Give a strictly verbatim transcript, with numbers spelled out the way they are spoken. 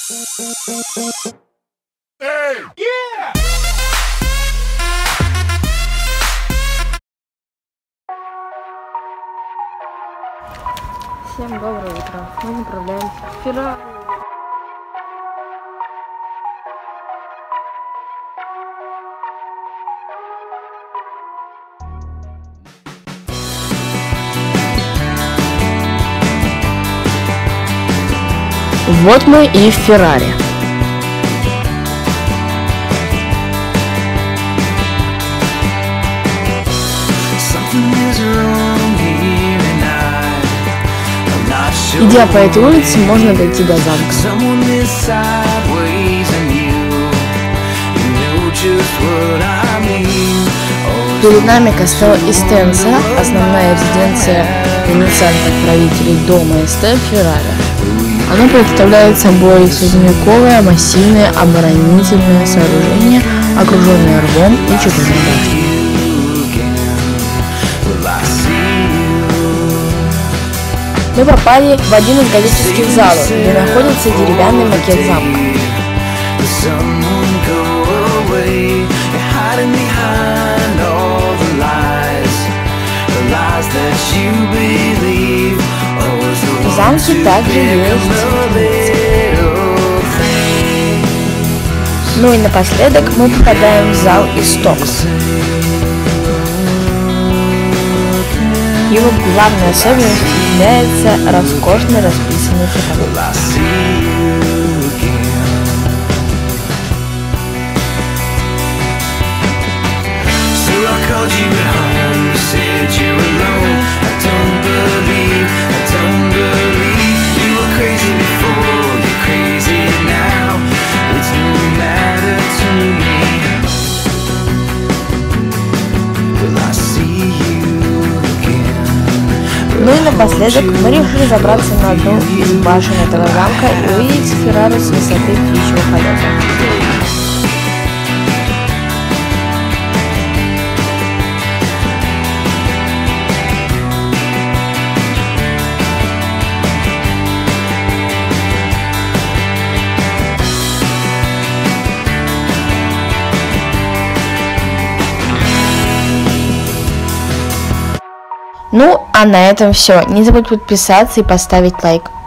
Hey! Yeah! Всем доброе утро. Мы направляемся в Феррари. Вот мы и в Феррари. Идя по этой улице, можно дойти до замка. Перед нами костел Истенса, основная резиденция инициальных правителей дома Эсте в Феррари. Оно представляет собой средневековое массивное оборонительное сооружение, окруженное рвом и четырьмя башнями. Мы попали в один из готических залов, где находится деревянный макет замка. В замке также есть. Ну и напоследок мы попадаем в зал исток. Его главной особенностью является роскошно расписанный потолок. Ну и напоследок мы решили забраться на одну из башен этого замка и увидеть Феррари с высоты птичьего полета. Ну, а на этом все. Не забудь подписаться и поставить лайк.